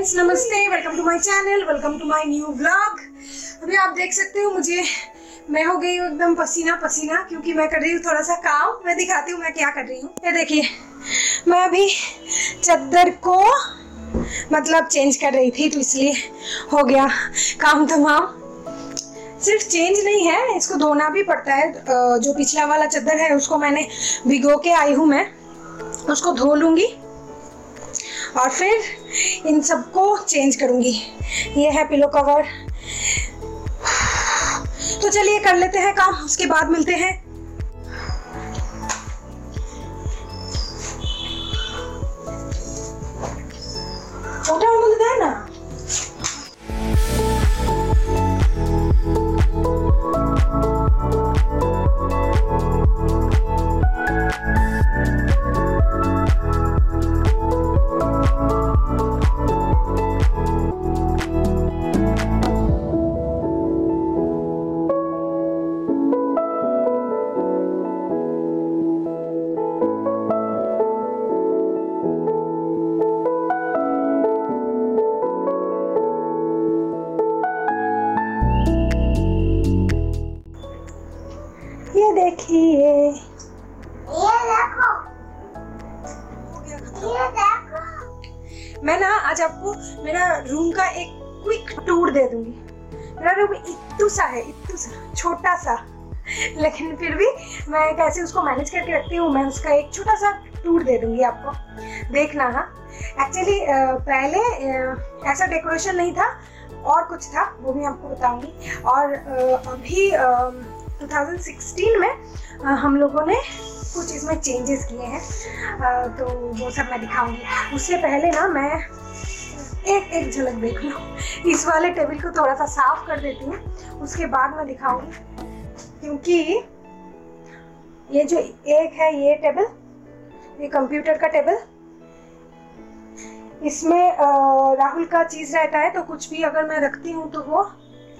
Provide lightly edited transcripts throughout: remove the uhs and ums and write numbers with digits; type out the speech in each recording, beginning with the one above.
Friends, नमस्ते, welcome to my channel, welcome to my new vlog. अभी आप देख सकते हो मैं हो गई हूँ एकदम पसीना पसीना, क्योंकि मैं कर रही हूँ थोड़ा सा काम। मैं दिखाती हूँ मैं क्या कर रही हूँ। ये देखिए, मैं अभी चादर को मतलब चेंज कर रही थी, तो इसलिए हो गया काम तमाम। सिर्फ चेंज नहीं है, इसको धोना भी पड़ता है। जो पिछला वाला चादर है उसको मैंने भिगो के आई हूँ, मैं उसको धो लूँगी और फिर इन सबको चेंज करूँगी। ये है पिलो कवर। तो चलिए कर लेते हैं काम, उसके बाद मिलते हैं। छोटा मुझे है ना। ये देखिए, मैं ना आज आपको मेरा रूम का एक क्विक टूर दे दूंगी। मेरा रूम इत्तू सा है, इत्तू सा छोटा सा, लेकिन फिर भी मैं कैसे उसको मैनेज करके रखती हूँ। मैं उसका एक छोटा सा टूर दे दूंगी आपको, देखना। हाँ, एक्चुअली पहले ऐसा डेकोरेशन नहीं था, और कुछ था, वो भी आपको बताऊंगी। और अभी 2016 में हम लोगों ने कुछ इसमें चेंजेस किए हैं, तो वो सब मैं दिखाऊंगी। उससे पहले ना मैं एक झलक देख लूँ। इस वाले टेबल को थोड़ा सा साफ कर देती हूँ, उसके बाद मैं दिखाऊंगी। क्योंकि ये जो एक है, ये टेबल, ये कंप्यूटर का टेबल, इसमें राहुल का चीज रहता है। तो कुछ भी अगर मैं रखती हूँ तो वो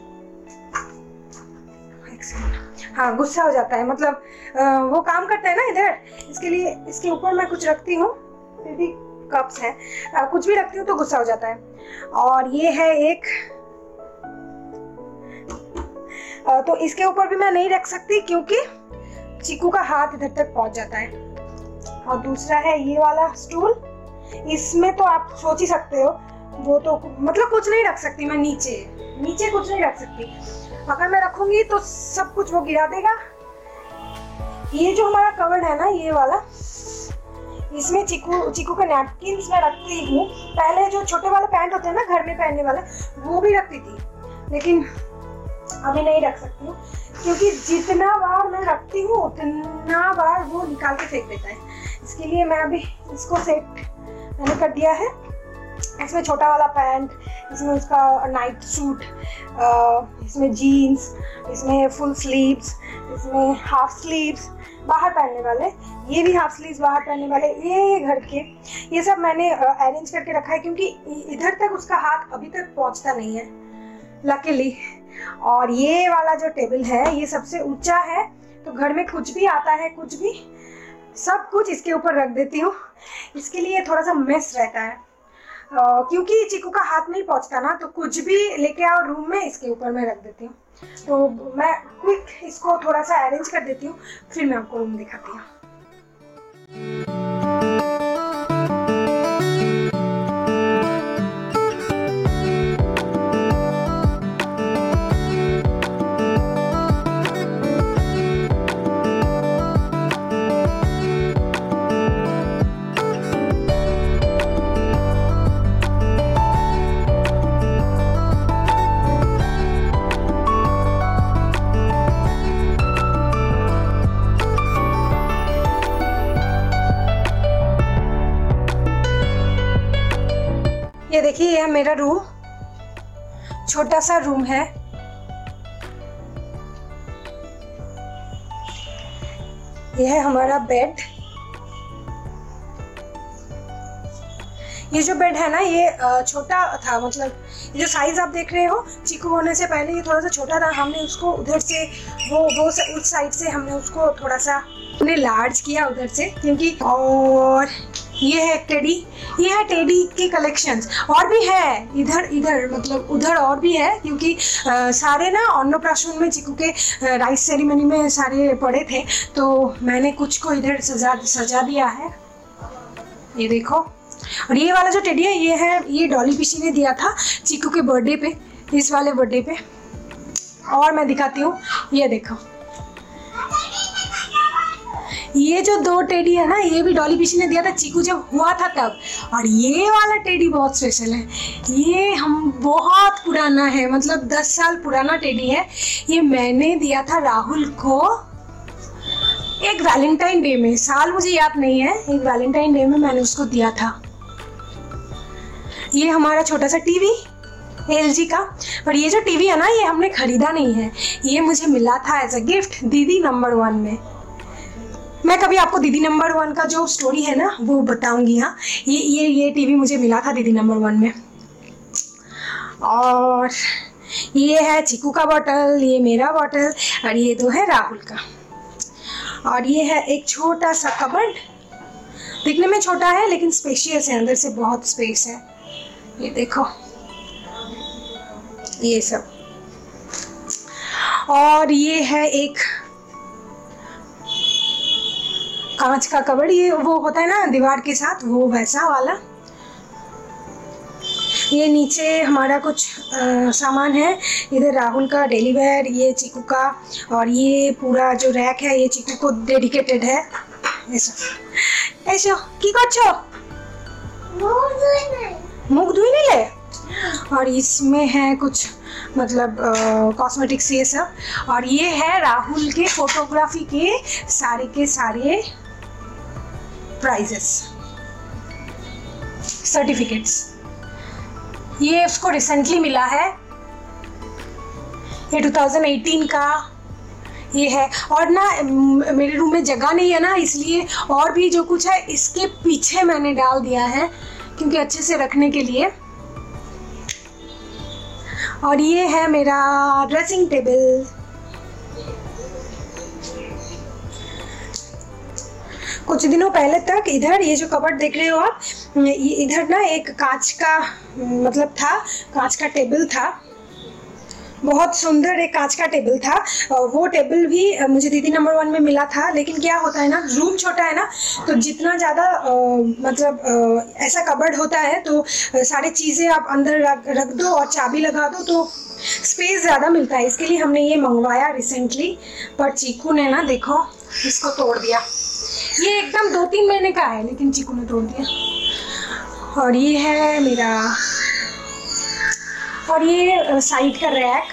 हाँ गुस्सा हो जाता है, मतलब वो काम करता है ना इधर, इसके लिए इसके ऊपर मैं कुछ रखती हूँ, फिर भी कप्स है, कुछ भी रखती हूँ तो गुस्सा हो जाता है। और ये है एक, तो इसके ऊपर भी मैं नहीं रख सकती क्योंकि चीकू का हाथ इधर तक पहुंच जाता है। और दूसरा है ये वाला स्टूल, इसमें तो आप सोच ही सकते हो, वो तो मतलब कुछ नहीं रख सकती मैं, नीचे कुछ नहीं रख सकती। अगर मैं रखूंगी तो सब कुछ वो गिरा देगा। ये जो हमारा कवर्ड है ना, ये वाला, इसमें चीकू का नैपकिन्स मैं रखती हूँ। पहले जो छोटे वाले पैंट होते हैं ना घर में पहनने वाले, वो भी रखती थी, लेकिन अभी नहीं रख सकती हूँ, क्योंकि जितना बार मैं रखती हूँ उतना बार वो निकाल के फेंक देता है। इसके लिए मैं अभी इसको सेट मैंने कर दिया है। इसमें छोटा वाला पैंट, इसमें उसका नाइट सूट, इसमें जीन्स, इसमें फुल स्लीव्स, इसमें हाफ स्लीव्स बाहर पहनने वाले, ये भी हाफ स्लीव्स बाहर पहनने वाले, ये घर के, ये सब मैंने अरेंज करके रखा है, क्योंकि इधर तक उसका हाथ अभी तक पहुंचता नहीं है लकीली। और ये वाला जो टेबल है, ये सबसे ऊंचा है, तो घर में कुछ भी आता है, कुछ भी, सब कुछ इसके ऊपर रख देती हूँ। इसके लिए थोड़ा सा मेस रहता है, क्योंकि चीकू का हाथ नहीं पहुंचता ना, तो कुछ भी लेके आओ रूम में, इसके ऊपर मैं रख देती हूँ। तो मैं क्विक इसको थोड़ा सा अरेंज कर देती हूँ, फिर मैं आपको रूम दिखाती हूँ। ये देखिए, ये है मेरा रूम, छोटा सा रूम है। ये है हमारा बेड। ये जो बेड है ना, ये छोटा था, मतलब ये जो साइज आप देख रहे हो, चीकू होने से पहले ये थोड़ा सा छोटा था। हमने उसको उधर से उस साइड से हमने उसको थोड़ा सा लार्ज किया उधर से, क्योंकि और ये है एक टेडी, ये है टेडी के कलेक्शंस। और भी है इधर मतलब उधर और भी है, क्योंकि सारे ना अन्नप्राशन में चिकू के राइस सेरेमनी में सारे पड़े थे, तो मैंने कुछ को इधर सजा दिया है। ये देखो। और ये वाला जो टेडी है ये डॉली पिशी ने दिया था चिकू के बर्थडे पे, इस वाले बर्थडे पे। और मैं दिखाती हूँ, ये देखो, ये जो 2 टेडी है ना, ये भी डॉली पिशी ने दिया था चिकू जब हुआ था तब। और ये वाला टेडी बहुत स्पेशल है, ये हम बहुत पुराना है, मतलब 10 साल पुराना टेडी है। ये मैंने दिया था राहुल को एक वैलेंटाइन डे में, साल मुझे याद नहीं है, एक वैलेंटाइन डे में मैंने उसको दिया था। ये हमारा छोटा सा टीवी LG का। पर ये जो टीवी है ना, ये हमने खरीदा नहीं है, ये मुझे मिला था एज अ गिफ्ट दीदी नंबर 1 में। मैं कभी आपको दीदी नंबर 1 का जो स्टोरी है ना वो बताऊंगी। हाँ, ये टीवी मुझे मिला था दीदी नंबर 1 में। और ये है चिकू का बॉटल, ये मेरा बॉटल, और ये तो है राहुल का। और ये है एक छोटा सा कबर्ड, दिखने में छोटा है लेकिन स्पेशियस है, अंदर से बहुत स्पेस है। ये देखो ये सब। और ये है एक कांच का कबर्ड, ये वो होता है ना दीवार के साथ, वो वैसा वाला। ये नीचे हमारा कुछ सामान है, इधर राहुल का डेली वेयर, ये चिकू का, और ये पूरा जो रैक है ये चिकू को डेडिकेटेड है। ऐसा की करछो? मुख धुई नहीं ले। और इसमें है कुछ मतलब कॉस्मेटिक्स ये सब। और ये है राहुल के फोटोग्राफी के सारे प्राइजेस, सर्टिफिकेट्स। ये उसको रिसेंटली मिला है, ये 2018 का ये है। और ना मेरे रूम में जगह नहीं है ना, इसलिए और भी जो कुछ है इसके पीछे मैंने डाल दिया है, क्योंकि अच्छे से रखने के लिए। और ये है मेरा ड्रेसिंग टेबल। कुछ दिनों पहले तक इधर ये जो कबर्ड देख रहे हो आप, इधर ना एक कांच का मतलब था, कांच का टेबल था, बहुत सुंदर एक कांच का टेबल था। वो टेबल भी मुझे दीदी नंबर 1 में मिला था। लेकिन क्या होता है ना, रूम छोटा है ना, तो जितना ज़्यादा मतलब ऐसा कबर्ड होता है तो सारी चीज़ें आप अंदर रख दो और चाबी लगा दो तो स्पेस ज़्यादा मिलता है। इसके लिए हमने ये मंगवाया रिसेंटली, पर चीकू ने ना देखो इसको तोड़ दिया। ये एकदम 2-3 महीने का है लेकिन चीकू ने तोड़ दिया। और ये है मेरा, और ये साइड का रैक,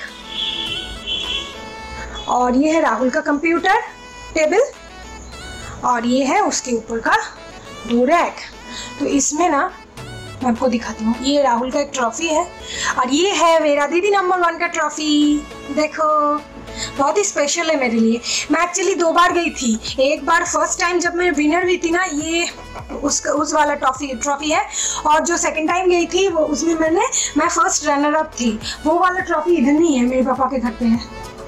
और ये है राहुल का कंप्यूटर टेबल, और ये है उसके ऊपर का 2 रैक। तो इसमें ना मैं आपको दिखाती हूँ, ये राहुल का एक ट्रॉफी है, और ये है मेरा दीदी नंबर 1 का ट्रॉफी। देखो बहुत ही स्पेशल है मेरे लिए। मैं एक्चुअली 2 बार गई थी, एक बार फर्स्ट टाइम जब मैं विनर हुई थी ना, ये उस वाला ट्रॉफी है, और जो सेकंड टाइम गई थी वो उसमें मैं फर्स्ट रनर अप थी। वो वाला ट्रॉफी इधर नहीं है, मेरे पापा के घर पे है।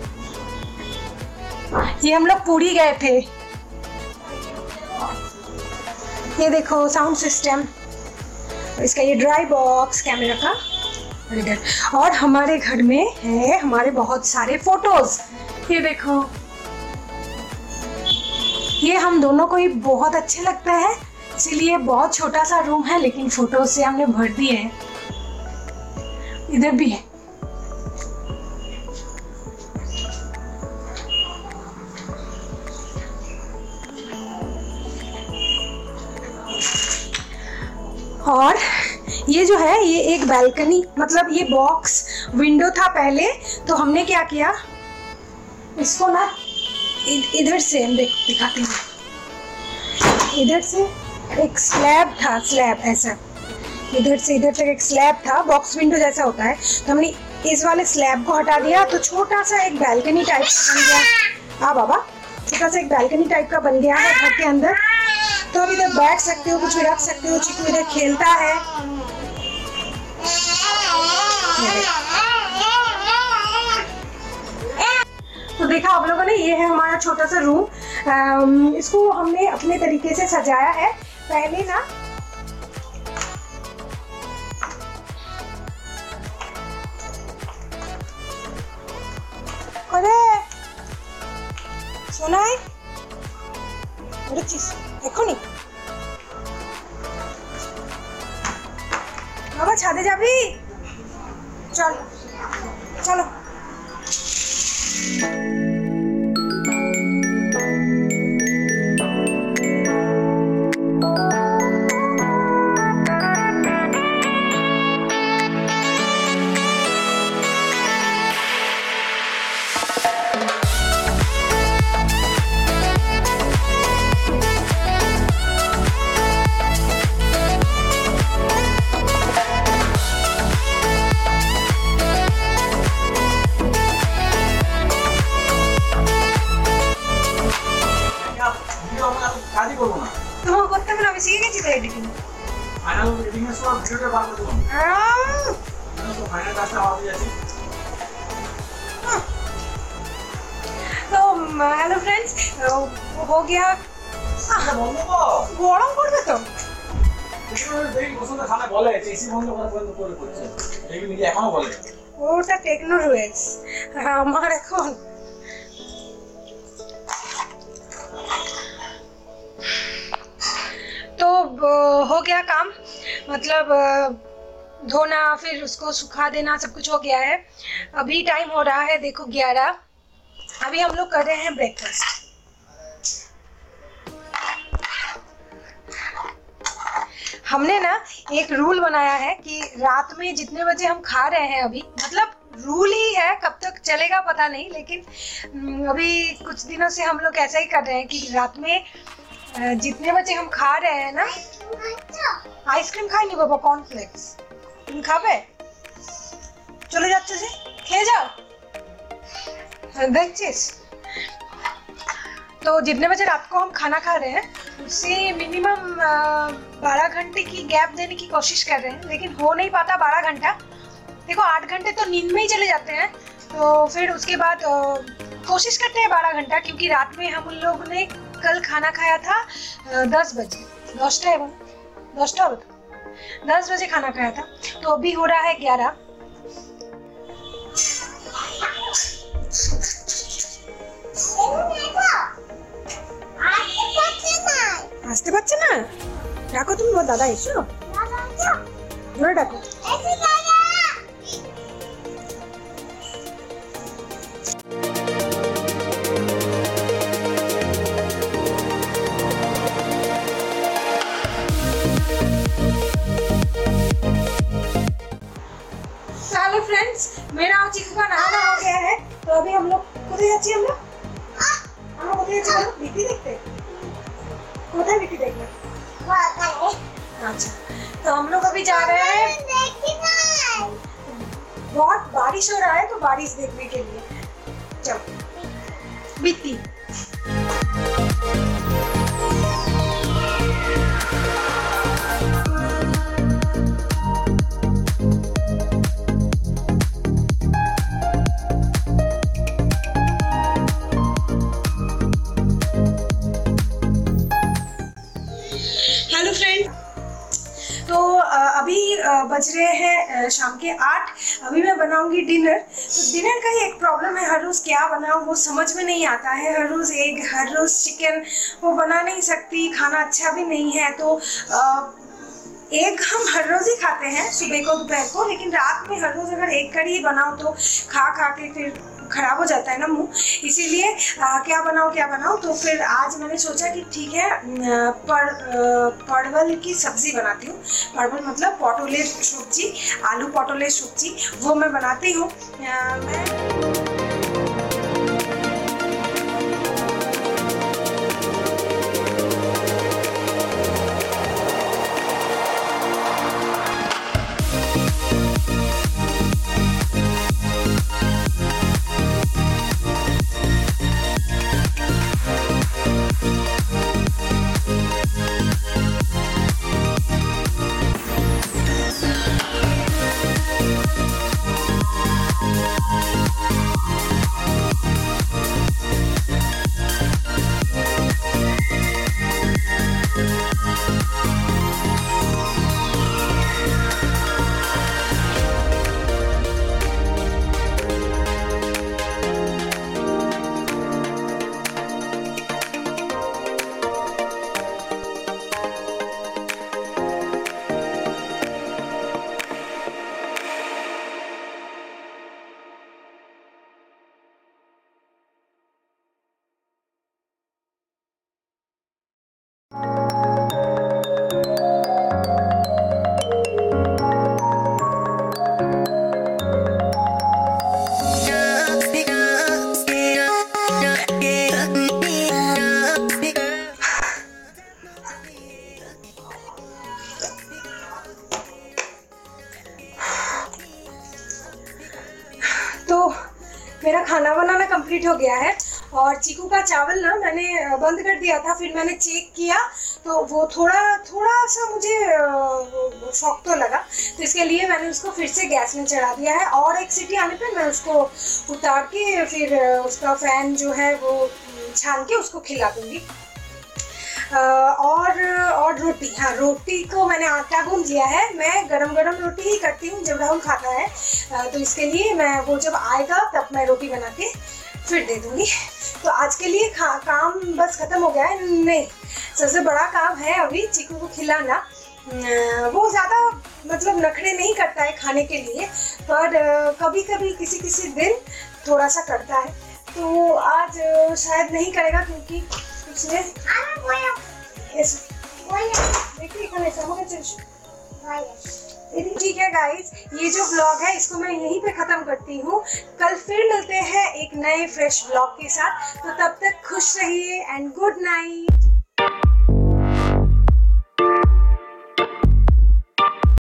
ये हम लोग पूरी गए थे। ये देखो साउंड सिस्टम, इसका ये ड्राई बॉक्स कैमरा का, और हमारे घर में है हमारे बहुत सारे फोटोज। ये देखो, ये हम दोनों को ही बहुत अच्छे लगता है, इसीलिए बहुत छोटा सा रूम है लेकिन फोटोज से हमने भर दिए हैं। इधर भी है। और ये जो है ये एक बालकनी, मतलब ये बॉक्स विंडो था पहले, तो हमने क्या किया, इसको ना इधर से हम दिखाते हैं। इधर से एक स्लैब था, स्लैब ऐसा, इधर से इधर तक एक स्लैब था, बॉक्स विंडो जैसा होता है, तो हमने इस वाले स्लैब को हटा दिया, तो छोटा सा एक बालकनी टाइप का बन गया। हाँ बाबा, छोटा सा एक बालकनी टाइप का बन गया है घर के अंदर। तो अब इधर बैठ सकते हो, कुछ भी रख सकते हो। चिकू इधर खेलता है। तो देखा आप लोगों ने, ये है हमारा छोटा सा रूम। इसको हमने अपने तरीके से सजाया है। पहले ना अरे শোনাই বলেছিস এখনই বাবা ছাদে যাবি? চল চলো। তোমাকে করতে হবে না, আমি শিখে গেছি তো এডিটিং। ফাইনাল এডিটিং এর সময় ভিডিওটা বার করে দেবো। তো ফাইনাল কাজটা হয়ে যাচ্ছে। तो हेलो फ्रेंड्स, हो गया। গরম করবে তো ওটা টেকনো রয়েছে আমার এখন। तो हो गया काम, मतलब धोना फिर उसको सुखा देना सब कुछ हो गया है। अभी टाइम हो रहा है देखो 11। अभी हम लोग कर रहे हैं ब्रेकफास्ट। हमने ना एक रूल बनाया है कि रात में जितने बजे हम खा रहे हैं, अभी मतलब रूल ही है, कब तक चलेगा पता नहीं, लेकिन अभी कुछ दिनों से हम लोग ऐसा ही कर रहे हैं कि रात में जितने बजे हम खा रहे हैं ना। आइसक्रीम खाई नहीं बाबा, कॉर्नफ्लेक्स तुम खाबे? चले जाते से খেয়ে যাও देखिस। तो जितने बजे रात को हम खाना खा रहे हैं उससे मिनिमम 12 घंटे की गैप देने की कोशिश कर रहे हैं, लेकिन हो नहीं पाता 12 घंटा। देखो 8 घंटे तो नींद में ही चले जाते हैं, तो फिर उसके बाद कोशिश करते हैं 12 घंटा, क्योंकि रात में हम लोग ने कल खाना खाया था 10 बजे। 10 बजे खाना खाया था, तो अभी हो रहा है 11। আসতে পারছে না? ডাকো তুমি, দাদা এসো, জোরে ডাকো। हेलो फ्रेंड्स, मेरा और चिकू का नहाना हो गया है, तो अभी हम लोग কোথায় যাচ্ছি? আমরা কোথায় যাচ্ছি বলো? বিটি দেখতে। কোথায় বিটি देखना? अच्छा, तो हम लोग अभी जा रहे हैं। बहुत बारिश हो रहा है, तो बारिश देखने के लिए चलो बिट्टी। हेलो फ्रेंड, तो अभी बज रहे हैं शाम के 8। अभी मैं बनाऊंगी डिनर। तो डिनर का ही एक प्रॉब्लम है, हर रोज़ क्या बनाऊं वो समझ में नहीं आता है। हर रोज़ एग, हर रोज़ चिकन वो बना नहीं सकती, खाना अच्छा भी नहीं है। तो एग हम हर रोज़ ही खाते हैं, सुबह को दोपहर को, लेकिन रात में हर रोज़ अगर एग करी बनाऊं तो खा के फिर खराब हो जाता है ना मुंह। इसीलिए क्या बनाऊं, तो फिर आज मैंने सोचा कि ठीक है परवल की सब्जी बनाती हूँ। परवल मतलब पटोलेर सब्जी, आलू पटोलेर सब्जी, वो मैं बनाती हूँ। मैं हो गया है। और चीकू का चावल ना मैंने बंद कर दिया था, फिर मैंने चेक किया तो वो थोड़ा सा मुझे शौक तो लगा, तो इसके लिए मैंने उसको फिर से गैस में चढ़ा दिया है। और एक सीटी आने पे मैं उसको उतार के फिर उसका फैन जो है वो छान के उसको खिला दूंगी। और रोटी, हाँ रोटी को मैंने आटा गूंद लिया है। मैं गरम गरम रोटी ही करती हूँ जब राहुल खाता है, तो इसके लिए मैं वो जब आएगा तब मैं रोटी बना के फिर दे दूँगी। तो आज के लिए काम बस ख़त्म हो गया है। नहीं, सबसे बड़ा काम है अभी चीकू को खिलाना। वो ज़्यादा मतलब नखरे नहीं करता है खाने के लिए, पर कभी कभी किसी दिन थोड़ा सा करता है। तो आज शायद नहीं करेगा क्योंकि उसने ठीक है गाइज, ये जो ब्लॉग है इसको मैं यहीं पे ख़त्म करती हूँ। कल फिर मिलते हैं एक नए फ्रेश ब्लॉग के साथ, तो तब तक खुश रहिए एंड गुड नाइट।